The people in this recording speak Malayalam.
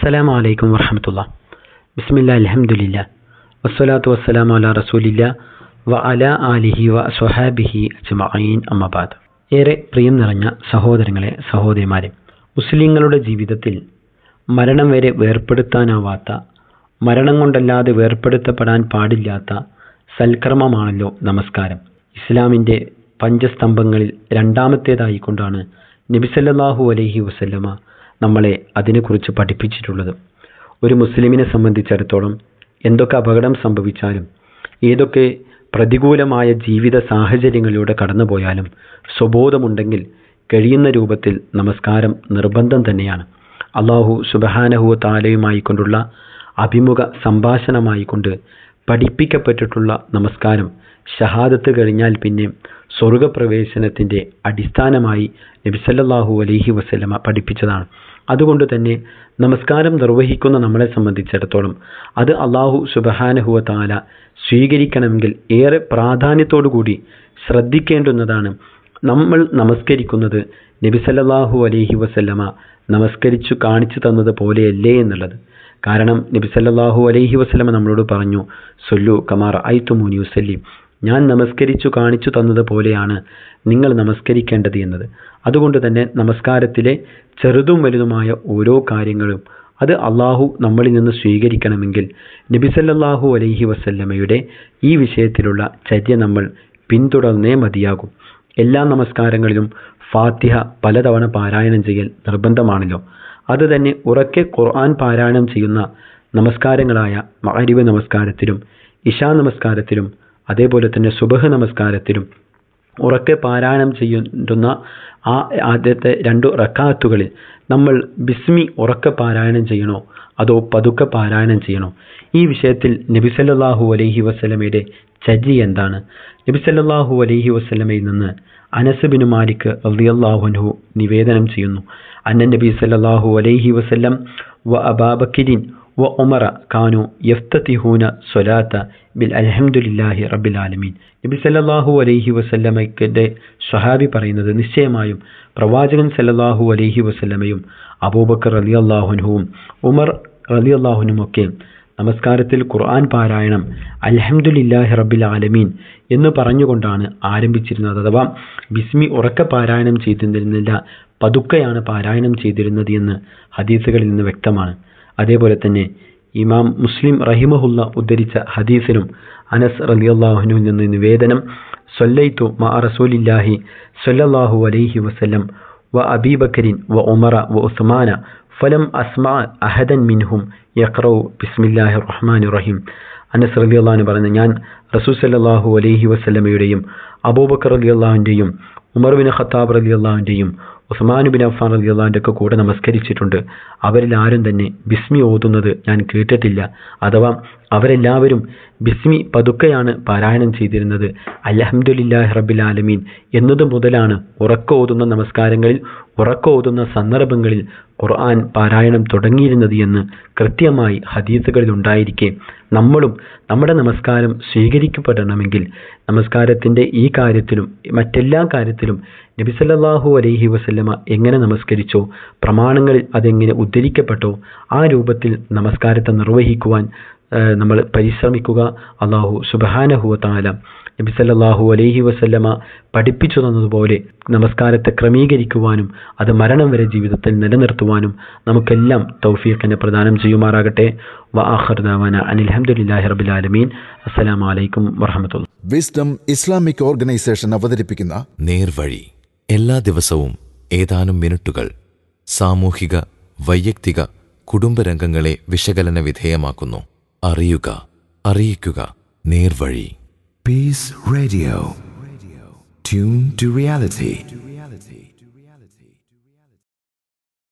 അസ്സലാമു അലൈക്കും വറഹ്മത്തുള്ളാഹി. ബിസ്മില്ലാഹിൽ അൽഹംദുലില്ലാഹ് വസ്സലാത്തു വസ്സലാമു അലാ റസൂലില്ലാഹ് വ അലാ ആലിഹി വ സ്വഹാബിഹി അജ്മഈൻ. അമ്മാ ബഅദ്. ഏറെ പ്രിയം നിറഞ്ഞ സഹോദരങ്ങളെ, സഹോദരിമാരെ, മുസ്ലിങ്ങളുടെ ജീവിതത്തിൽ മരണം വരെ വേർപെടുത്താനാവാത്ത, മരണം കൊണ്ടല്ലാതെ വേർപെടുത്തപ്പെടാൻ പാടില്ലാത്ത സൽക്കർമ്മമാണല്ലോ നമസ്കാരം. ഇസ്ലാമിൻ്റെ പഞ്ചസ്തംഭങ്ങളിൽ രണ്ടാമത്തേതായിക്കൊണ്ടാണ് നബി സല്ലല്ലാഹു അലൈഹി വസല്ലമ നമ്മളെ അതിനെക്കുറിച്ച് പഠിപ്പിച്ചിട്ടുള്ളത്. ഒരു മുസ്ലിമിനെ സംബന്ധിച്ചിടത്തോളം എന്തൊക്കെ അപകടം സംഭവിച്ചാലും, ഏതൊക്കെ പ്രതികൂലമായ ജീവിത സാഹചര്യങ്ങളിലൂടെ കടന്നുപോയാലും സ്വബോധമുണ്ടെങ്കിൽ കഴിയുന്ന രൂപത്തിൽ നമസ്കാരം നിർബന്ധം തന്നെയാണ്. അല്ലാഹു സുബ്ഹാനഹു വ തആലയുമായി കൊണ്ടുള്ള അഭിമുഖ സംഭാഷണമായിക്കൊണ്ട് പഠിപ്പിക്കപ്പെട്ടിട്ടുള്ള നമസ്കാരം ഷഹാദത്ത് കഴിഞ്ഞാൽ പിന്നെ സ്വർഗപ്രവേശനത്തിൻ്റെ അടിസ്ഥാനമായി നബി സല്ലല്ലാഹു അലൈഹി വസല്ലമ പഠിപ്പിച്ചതാണ്. അതുകൊണ്ട് തന്നെ നമസ്കാരം നിർവഹിക്കുന്ന നമ്മളെ സംബന്ധിച്ചിടത്തോളം അത് അല്ലാഹു സുബ്ഹാനഹു വ തആല സ്വീകരിക്കണമെങ്കിൽ ഏറെ പ്രാധാന്യത്തോടു കൂടി ശ്രദ്ധിക്കേണ്ടുന്നതാണ്. നമ്മൾ നമസ്കരിക്കുന്നത് നബി സല്ലല്ലാഹു അലൈഹി വസല്ലമ നമസ്കരിച്ചു കാണിച്ചു തന്നത് പോലെയല്ലേ എന്നുള്ളത്. കാരണം നബി സല്ലല്ലാഹു അലൈഹി വസല്ലമ നമ്മളോട് പറഞ്ഞു, സൊല്ലു കമാ റഅയ്തുമൂനി ഉസല്ലി, ഞാൻ നമസ്കരിച്ചു കാണിച്ചു തന്നത് പോലെയാണ് നിങ്ങൾ നമസ്കരിക്കേണ്ടത് എന്നത്. അതുകൊണ്ട് തന്നെ നമസ്കാരത്തിലെ ചെറുതും വലുതുമായ ഓരോ കാര്യങ്ങളും അത് അള്ളാഹു നമ്മളിൽ നിന്ന് സ്വീകരിക്കണമെങ്കിൽ നബി സല്ലല്ലാഹു അലൈഹി വസല്ലമയുടെ ഈ വിഷയത്തിലുള്ള ചര്യ നമ്മൾ പിന്തുടർന്നേ മതിയാകും. എല്ലാ നമസ്കാരങ്ങളിലും ഫാത്തിഹ പലതവണ പാരായണം ചെയ്യൽ നിർബന്ധമാണല്ലോ. അത് തന്നെ ഉറക്കെ ഖുർആൻ പാരായണം ചെയ്യുന്ന നമസ്കാരങ്ങളായ മഗ്‌രിബ് നമസ്കാരത്തിലും ഇശാ നമസ്കാരത്തിലും അതേപോലെ തന്നെ സുബ്ഹ് നമസ്കാരത്തിലും ഉറക്കെ പാരായണം ചെയ്യുന്ന ആ ആദ്യത്തെ 2 റക്അത്തുകളിൽ നമ്മൾ ബിസ്മി ഉറക്കെ പാരായണം ചെയ്യണോ അതോ പതുക്കെ പാരായണം ചെയ്യണോ? ഈ വിഷയത്തിൽ നബി സല്ലല്ലാഹു അലൈഹി വസല്ലമയുടെ ചര്യ എന്താണ്? നബി സല്ലല്ലാഹു അലൈഹി വസല്ലമയിൽ നിന്ന് അനസ് ബിൻ മാലിക് റളിയല്ലാഹു അൻഹു നിവേദനം ചെയ്യുന്നു, അന്ന നബി സല്ലല്ലാഹു അലൈഹി വസല്ലം വ അബൂബക്കറിൻ വ ഉമറ കാനു യഫ്തതിഹൂന സ്വലാത്ത ബിൽ അൽഹംദുലില്ലാഹി റബ്ബിൽ ആലമീൻ. നബി സല്ലല്ലാഹു അലൈഹി വസല്ലമയുടെ സ്വഹാബി പറയുന്നത്, നിശ്ചയമായും പ്രവാചകൻ സല്ലല്ലാഹു അലൈഹി വസല്ലമയും അബൂബക്കർ റളിയല്ലാഹു അൻഹുവും ഉമർ റളിയല്ലാഹു അൻഹുമൊക്കെ നമസ്കാരത്തിൽ ഖുർആൻ പാരായണം അൽഹംദുലില്ലാഹി റബ്ബിൽ ആലമീൻ എന്ന് പറഞ്ഞുകൊണ്ടാണ് ആരംഭിച്ചിരുന്നത്. അഥവാ ബിസ്മി ഉറക്കെ പാരായണം ചെയ്തിരുന്നില്ല, പതുക്കെയാണ് പാരായണം ചെയ്തിരുന്നത് എന്ന് ഹദീസുകളിൽ നിന്ന് വ്യക്തമാണ്. അതേപോലെ തന്നെ ഇമാം മുസ്ലിം റഹിമഹുല്ല ഉദ്ധരിച്ച ഹദീസിലും അനസ് റളിയല്ലാഹു അൻഹുവിൽ നിന്ന് നിവേദനം, സല്ലൈതു മഅ റസൂലില്ലാഹി സ്വല്ലല്ലാഹു അലൈഹി വസല്ലം വ അബീബക്കറിൻ വ ഉമറ വ ഉസ്മാന ഫലം അസ്മഅ അഹദൻ മിൻഹും യഖറഉ ബിസ്മില്ലാഹിർ റഹ്മാനിർ റഹീം. അനസ് റളിയല്ലാഹു അൻഹു പറഞ്ഞു, ഞാൻ റസൂൽ സല്ലല്ലാഹു അലൈഹി വസല്ലമയുടെയും അബൂബക്കർ റളിയല്ലാഹുവിൻ്റെയും ഉമർ ബിൻ ഖത്താബ് റളിയല്ലാഹുവിൻ്റെയും ഉസ്മാൻ ബിൻ അഫ്ഫാൻ റളിയല്ലാഹുവിൻ്റെ ഒക്കെ കൂടെ നമസ്കരിച്ചിട്ടുണ്ട്. അവരിൽ ആരും തന്നെ ബിസ്മി ഓതുന്നത് ഞാൻ കേട്ടിട്ടില്ല. അഥവാ അവരെല്ലാവരും ബിസ്മി പതുക്കെയാണ് പാരായണം ചെയ്തിരുന്നത്. അൽഹംദുലില്ലാഹി റബ്ബിൽ ആലമീൻ എന്നത് മുതലാണ് ഉറക്ക ഓതുന്ന നമസ്കാരങ്ങളിൽ, ഉറക്ക ഓതുന്ന സന്ദർഭങ്ങളിൽ ഖുർആൻ പാരായണം തുടങ്ങിയിരുന്നത് എന്ന് കൃത്യമായി ഹദീസുകളിൽ ഉണ്ടായിരിക്കെ നമ്മളും നമ്മുടെ നമസ്കാരം സ്വീകരിക്കപ്പെടണമെങ്കിൽ നമസ്കാരത്തിൻ്റെ ഈ കാര്യത്തിലും മറ്റെല്ലാ കാര്യത്തിലും നബി സല്ലല്ലാഹു അലൈഹി വസല്ലമ എങ്ങനെ നമസ്കരിച്ചോ, പ്രമാണങ്ങളിൽ അതെങ്ങനെ ഉദ്ധരിക്കപ്പെട്ടോ ആ രൂപത്തിൽ നമസ്കാരത്തെ നിർവഹിക്കുവാൻ നമ്മൾ പരിശ്രമിക്കുക. അല്ലാഹു സുബ്ഹാനഹു വ തആല നബി സല്ലല്ലാഹു അലൈഹി വസല്ലമ പഠിപ്പിച്ചു തന്നതുപോലെ നമസ്കാരത്തെ ക്രമീകരിക്കുവാനും അത് മരണം വരെ ജീവിതത്തിൽ നിലനിർത്തുവാനും നമുക്കെല്ലാം തൗഫീഖിനെ പ്രദാനം ചെയ്യുമാറാകട്ടെ. വ ആഖിറു ദഅവാന അനിൽ ഹംദുലില്ലാഹി റബ്ബിൽ ആലമീൻ. അസ്സലാമു അലൈക്കും വറഹ്മത്തുള്ളാഹി. വിസ്ഡം ഇസ്ലാമിക് ഓർഗനൈസേഷൻ അവതരിപ്പിക്കുന്ന നേർവഴി എല്ലാ ദിവസവും ഏതാനും മിനിറ്റുകൾ സാമൂഹിക, വൈയക്തിക, കുടുംബരംഗങ്ങളെ വിശകലന വിധേയമാക്കുന്നു. അറിയുക, അറിയിക്കുക. നേർവഴി. Peace Radio. Tune to reality.